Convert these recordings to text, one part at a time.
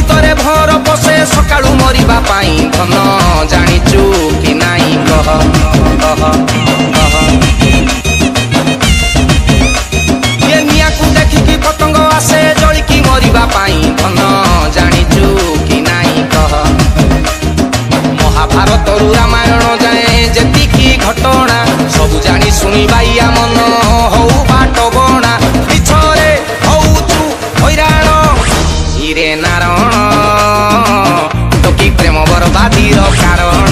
ଭିତରେ ଭର ବସେ ସକାଳୁ ମରିବା ପାଇଁ ଧନ ଜାଣିଛୁ କି ନାଇଁ କହ କହ କହ। ଏ ନିଆଁକୁ ଦେଖିକି ପତଙ୍ଗ ଆସେ ଜଳିକି ମରିବା ପାଇଁ ଧନ ଜାଣିଛୁ କି ନାଇଁ କହ। ମହାଭାରତରୁ ରାମାୟଣ ଯାଏ ଯେତିକି ଘଟଣା ସବୁ ଜାଣି ଶୁଣି ବାଇଆ ମନ ହଉ ବାଟ ବଣା। ମିଛରେ ହଉଛୁ ହଇରାଣ ହିରେ ନାରଣ ଟୋକି ପ୍ରେମ ବରବାଦୀର କାରଣ।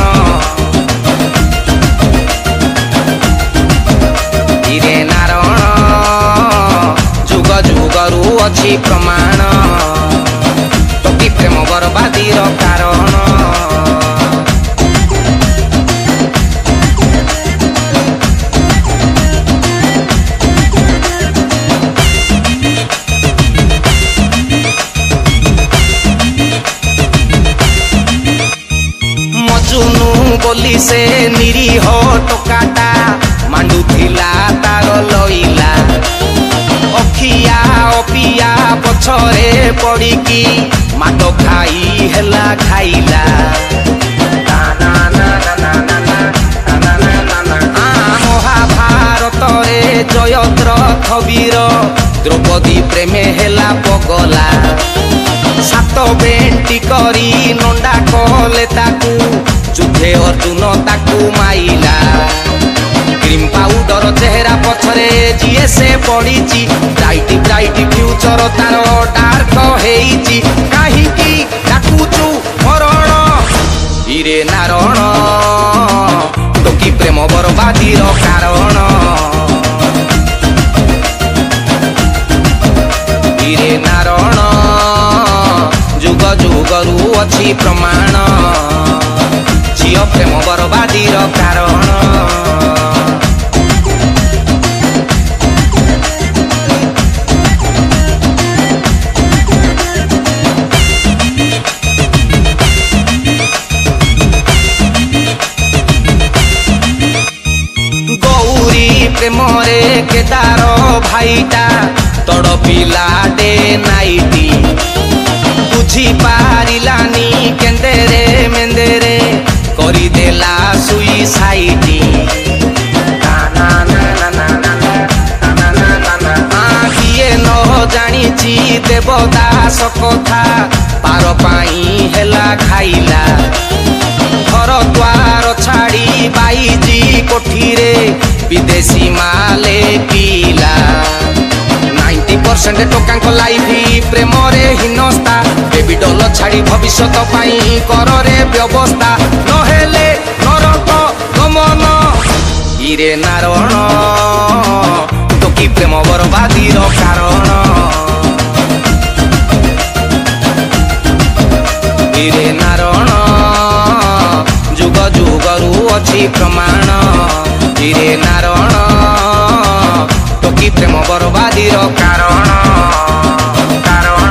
ହିରେ ନାରଣ ଯୁଗ ଯୁଗରୁ ଅଛି ପ୍ରମାଣ ଟୋକି ପ୍ରେମ ବରବାଦୀର କାରଣ। ମଜୁନୁ ବୋଲି ସେ ନିରୀହ ଟୋକାଟା ମାଣ୍ଡୁଥିଲା ତାର ଲଇଲା। ଅଖିଆ ଅପିଆ ପଛରେ ପଡ଼ିକି ମାଡ଼ ଖାଇ ହେଲା ଖାଇଲା। ମହାଭାରତରେ ଜୟଦ୍ରଥ ବୀର ଦ୍ରୌପଦୀ ପ୍ରେମେ ହେଲା ପଗଲା। ସାତ ବେଣ୍ଟି କରି ନଣ୍ଡା କଲେ ତାକୁ ଯୁଦ୍ଧେ ଅର୍ଜୁନ ତାକୁ ମାଇଲା। କ୍ରିମ୍ ପାଉଡର ଚେହେରା ପଛରେ ଯିଏ ସେ ପଡ଼ିଛି ବ୍ରାଇଟ୍ ବ୍ରାଇଟ୍ ଫ୍ୟୁଚର ତାର ଡାର୍କ ହେଇଛି। କାହିଁକି ଡାକୁଛୁ ମରଣ ହିରେ ନାରଣ ଟୋକି ପ୍ରେମ ବରବାଦୀର କାରଣ। ହିରେ ନାରଣ ଯୁଗ ଯୁଗରୁ ଅଛି ପ୍ରମାଣ ଝିଅ ପ୍ରେମ ବରବାଦୀର କାରଣ। ଗୌରୀ ପ୍ରେମରେ କେଦାର ଭାଇଟା ତଡ଼ ପିଲାଟେ ନାଇଟି। ବୁଝି ପାରିଲାନି କେନ୍ଦେରେ ମେନ୍ଦେରେ କରିଦେଲା ସୁଇସାଇଟି। କିଏ ନ ଜାଣିଛି ଦେବଦାସ କଥା ପାର ପାଇଁ ହେଲା ଖାଇଲା। ଘର ଦ୍ୱାର ଛାଡ଼ି ବାଇଜି କୋଠିରେ ବିଦେଶୀ ମାଲେ ପିଲା। 90% ଟୋକାଙ୍କ ଲାଇଫ ପ୍ରେମରେ ହୀନସ୍ତା। ବେବି ଡଲ ଛାଡ଼ି ଭବିଷ୍ୟତ ପାଇଁ କରରେ ବ୍ୟବସ୍ଥା ନହେଲେ ନରକ ଗମନ ହିରେ ନାରଣ ଟୋକି ପ୍ରେମ ବରବାଦୀର କାରଣ। ହିରେ ନାରଣ ଯୁଗ ଯୁଗରୁ ଅଛି ପ୍ରମାଣ ହିରେ ନାରଣ ଟୋକି ପ୍ରେମ ବରବାଦୀର କାରଣ କାରଣ।